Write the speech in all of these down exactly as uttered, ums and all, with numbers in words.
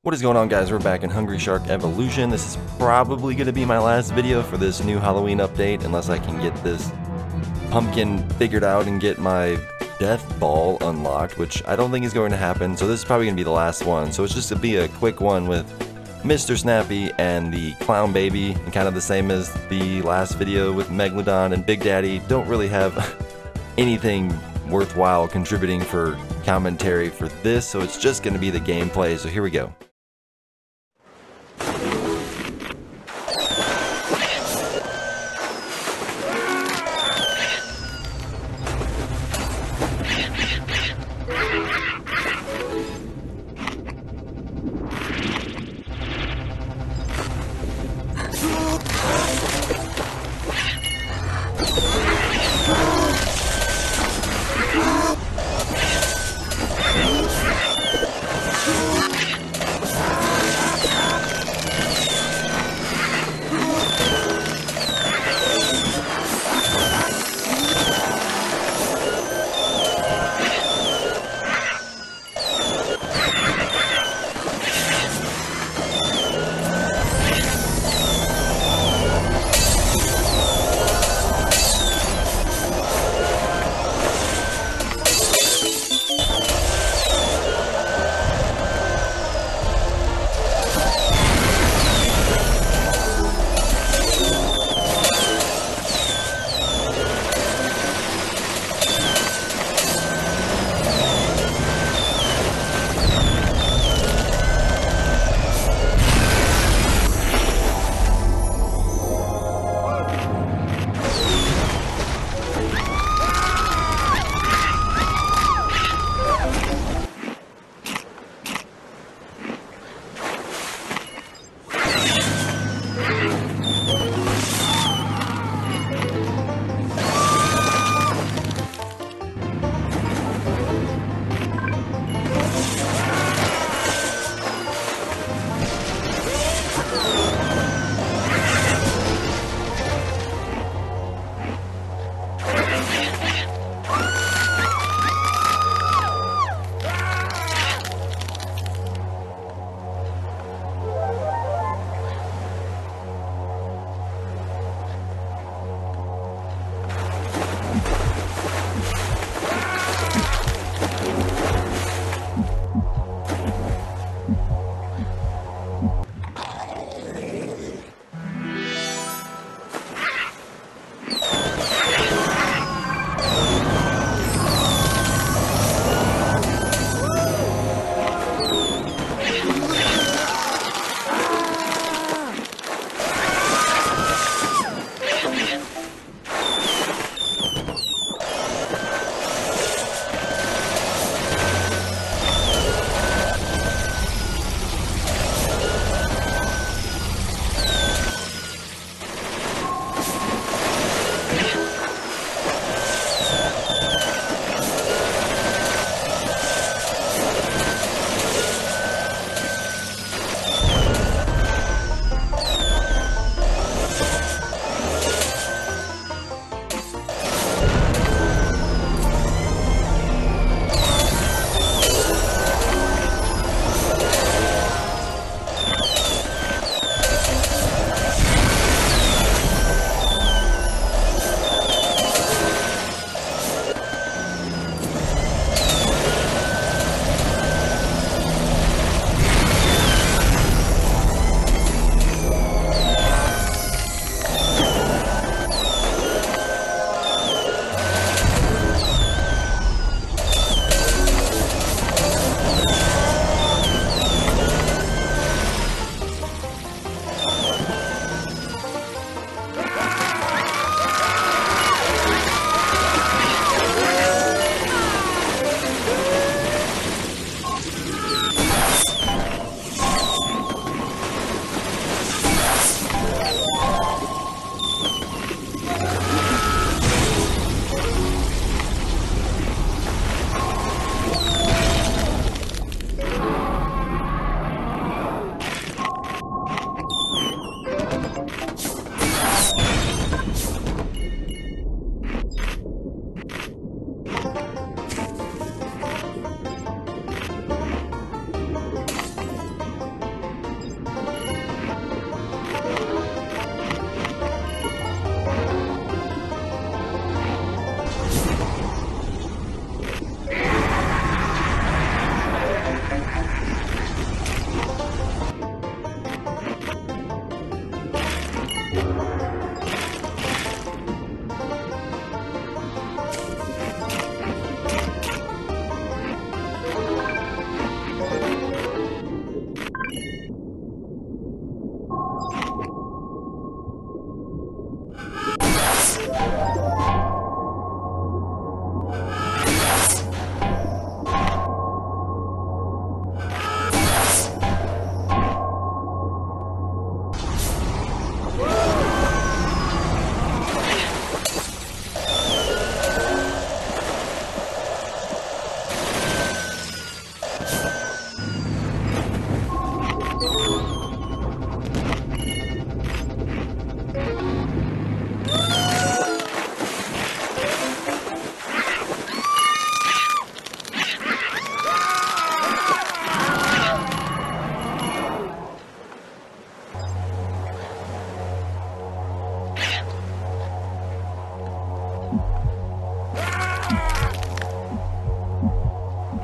What is going on, guys? We're back in Hungry Shark Evolution. This is probably going to be my last video for this new Halloween update, unless I can get this pumpkin figured out and get my death ball unlocked, which I don't think is going to happen, so this is probably going to be the last one. So it's just to be a quick one with Mister Snappy and the clown baby, and kind of the same as the last video with Megalodon and Big Daddy. Don't really have anything worthwhile contributing for commentary for this, so it's just going to be the gameplay, so here we go.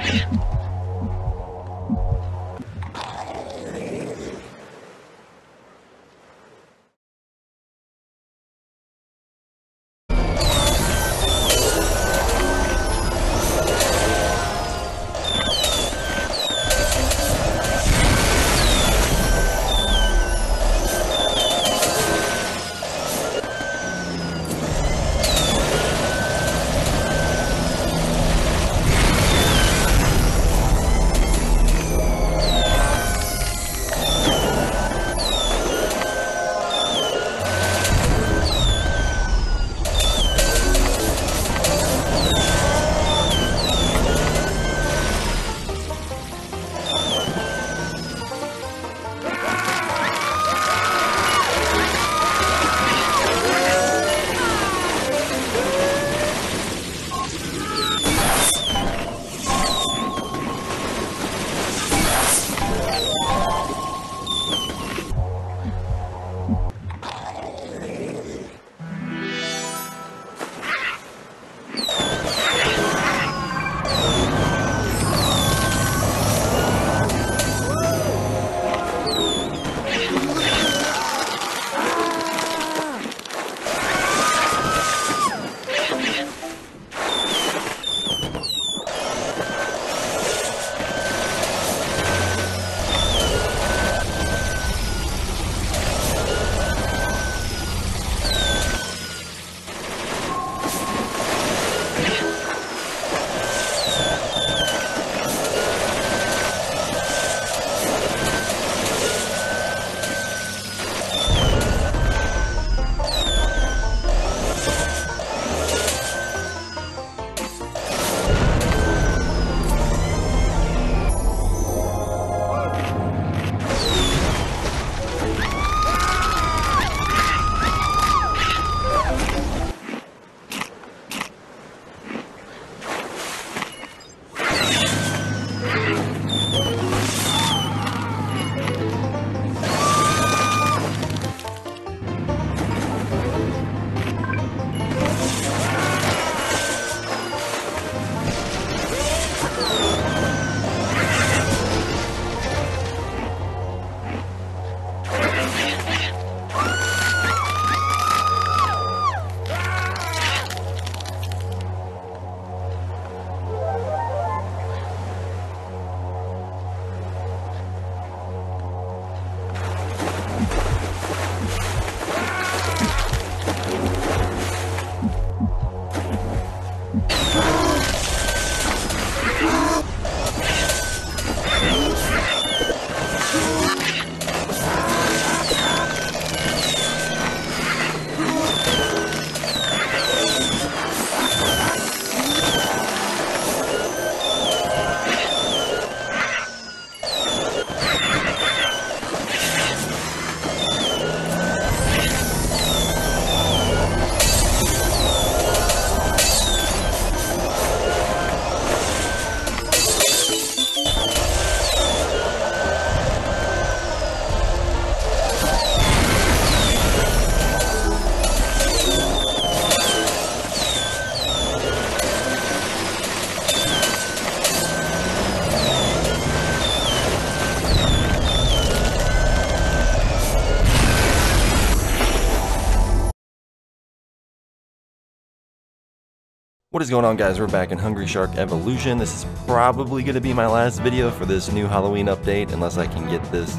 What is going on, guys? We're back in Hungry Shark Evolution. This is probably going to be my last video for this new Halloween update, unless I can get this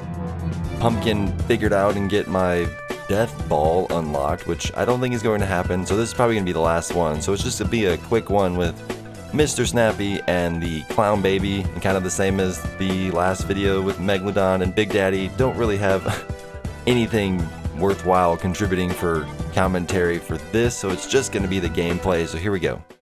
pumpkin figured out and get my death ball unlocked, which I don't think is going to happen, so this is probably going to be the last one. So it's just to be a quick one with Mister Snappy and the clown baby, and kind of the same as the last video with Megalodon and Big Daddy. Don't really have anything worthwhile contributing for commentary for this, so it's just going to be the gameplay, so here we go.